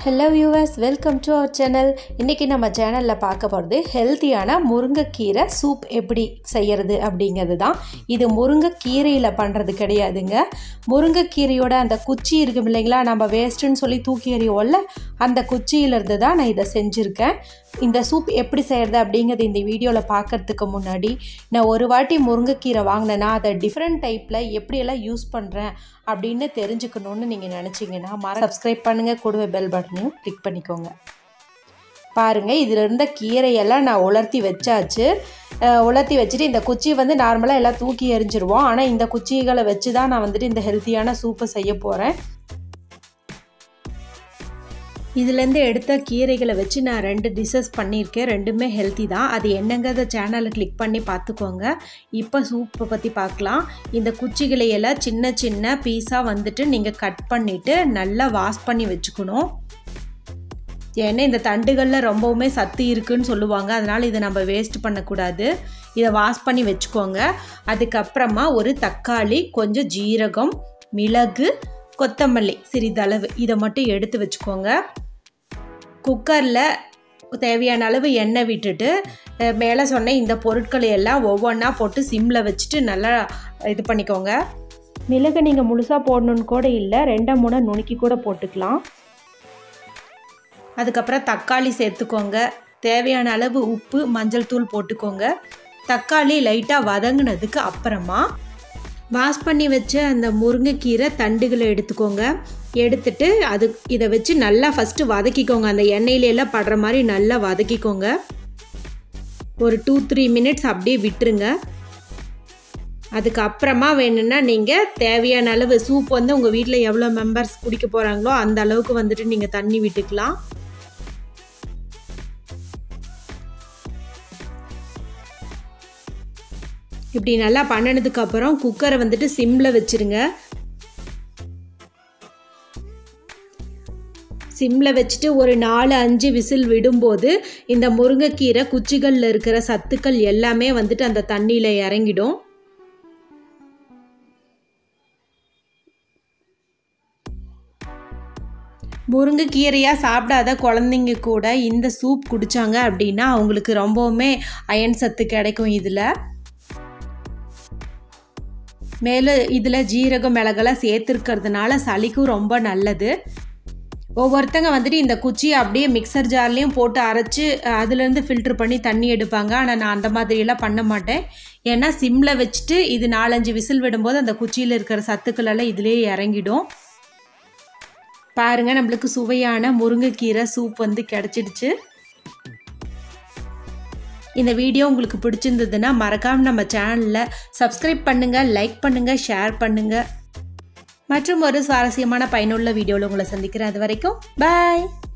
Hello viewers, welcome to our channel. இன்னைக்கு நம்ம சேனல்ல பார்க்க போறது ஹெல்தியான முருங்கைக்கீரை சூப் எப்படி செய்யிறது அப்படிங்கிறது தான். இது முருங்கைக்கீரையில பண்றது கிடையாதுங்க. முருங்கைக்கீரையோட அந்த குச்சி இருக்கும் இல்லைங்களா, நம்ம வேஸ்ட்னு சொல்லி தூக்கி எறியோம்ல, அந்த குச்சியில இருந்து தான் நான் இத செஞ்சிருக்கேன். இந்த சூப் எப்படி செய்யிறது அப்படிங்கிறது இந்த வீடியோல பார்க்கிறதுக்கு முன்னாடி நான் ஒரு வாட்டி முருங்கைக்கீரை வாங்குனேனா அதை டிஃபரண்ட் டைப்ல எப்படி எல்லாம் யூஸ் பண்றேன் அப்படினு தெரிஞ்சுக்கணும்னு நீங்க நினைச்சீங்கனா சப்ஸ்கிரைப் பண்ணுங்க, கூடவே பெல் பட்டனையும் கிளிக் பண்ணிக்கோங்க. பாருங்க, இதுல இருந்த கீரை எல்லாம் நான் உலர்த்தி வச்சாச்சு. உலர்த்தி வச்சிட்டு இந்த குச்சி வந்து நார்மலா எல்லாம் தூக்கி எறிஞ்சிருவோம். ஆனா இந்த குச்சிகளை வச்சு தான் நான் வந்து இந்த ஹெல்தியான சூப் செய்ய போறேன். இதிலேருந்து எடுத்த கீரைகளை வச்சு நான் 2 டிஷ்ஷஸ் பண்ணியிருக்கேன். ரெண்டுமே ஹெல்த்தி தான். அது என்னங்கிறத சேனலை கிளிக் பண்ணி பார்த்துக்கோங்க. இப்போ சூப்பை பற்றி பார்க்கலாம். இந்த குச்சிகளை எல்லாம் சின்ன சின்ன பீஸாக வந்துட்டு நீங்கள் கட் பண்ணிவிட்டு நல்லா வாஷ் பண்ணி வச்சுக்கணும். ஏன்னா இந்த தண்டுகளில் ரொம்பவுமே சத்து இருக்குதுன்னு சொல்லுவாங்க. அதனால் இதை நம்ம வேஸ்ட் பண்ணக்கூடாது. இதை வாஷ் பண்ணி வச்சுக்கோங்க. அதுக்கப்புறமா ஒரு தக்காளி, கொஞ்சம் ஜீரகம், மிளகு, கொத்தமல்லி சிறிதளவு இதை மட்டும் எடுத்து வச்சுக்கோங்க. குக்கரில் தேவையான அளவு எண்ணெய் விட்டுட்டு மேலே சொன்ன இந்த பொருட்களை எல்லாம் ஒவ்வொன்றா போட்டு சிம்மில் வச்சுட்டு நல்லா இது பண்ணிக்கோங்க. மிளகு நீங்கள் முழுசாக போடணுன்னு கூட இல்லை, 2-3 நுணுக்கி கூட போட்டுக்கலாம். அதுக்கப்புறம் தக்காளி சேர்த்துக்கோங்க. தேவையான அளவு உப்பு, மஞ்சள் தூள் போட்டுக்கோங்க. தக்காளி லைட்டாக வதங்கினதுக்கு அப்புறமா வாஷ் பண்ணி வச்ச அந்த முருங்கைக்கீரை தண்டுகளை எடுத்துக்கோங்க. எடுத்துட்டு இதை வச்சு நல்லா ஃபஸ்ட்டு வதக்கிக்கோங்க. அந்த எண்ணெயிலெல்லாம் படுற மாதிரி நல்லா வதக்கிக்கோங்க. ஒரு 2-3 மினிட்ஸ் அப்படியே விட்டுருங்க. அதுக்கப்புறமா வேணும்னா நீங்கள் தேவையான அளவு சூப் வந்து உங்கள் வீட்டில் எவ்வளோ மெம்பர்ஸ் குடிக்க போகிறாங்களோ அந்த அளவுக்கு வந்துட்டு நீங்கள் தண்ணி விட்டுக்கலாம். இப்படி நல்லா பண்ணினதுக்கு அப்புறம் குக்கரை வந்துட்டு சிம்மில் வச்சுருங்க. சிம்மில் வச்சுட்டு ஒரு 4-5 விசில் விடும்போது இந்த முருங்கைக்கீரை குச்சிகளில் இருக்கிற சத்துக்கள் எல்லாமே வந்துட்டு அந்த தண்ணியில் இறங்கிடும். முருங்கைக்கீரையாக சாப்பிடாத குழந்தைங்க கூட இந்த சூப் குடித்தாங்க அப்படின்னா அவங்களுக்கு ரொம்பவுமே அயன் சத்து கிடைக்கும். மேலும் இதில் ஜீரகம், மிளகெல்லாம் சேர்த்துருக்கிறதுனால சளிக்கும் ரொம்ப நல்லது. ஒவ்வொருத்தங்க வந்துட்டு இந்த குச்சியை அப்படியே மிக்சர் ஜார்லேயும் போட்டு அரைச்சி அதுலேருந்து ஃபில்ட்ரு பண்ணி தண்ணி எடுப்பாங்க. ஆனால் நான் அந்த மாதிரியெல்லாம் பண்ண மாட்டேன். ஏன்னா சிம்மில் வச்சுட்டு இது 4-5 விசில் விடும்போது அந்த குச்சியில் இருக்கிற சத்துக்களெல்லாம் இதிலேயே இறங்கிடும். பாருங்கள், நம்மளுக்கு சுவையான முருங்கைக்கீரை சூப் வந்து கிடச்சிடுச்சு. இந்த வீடியோ உங்களுக்கு பிடிச்சிருந்ததுன்னா மறக்காம நம்ம சேனலில் சப்ஸ்கிரைப் பண்ணுங்கள், லைக் பண்ணுங்கள், ஷேர் பண்ணுங்கள். மற்றும் ஒரு சுவாரஸ்யமான பயனுள்ள வீடியோவில் உங்களை சந்திக்கிறேன். அது வரைக்கும் பாய்.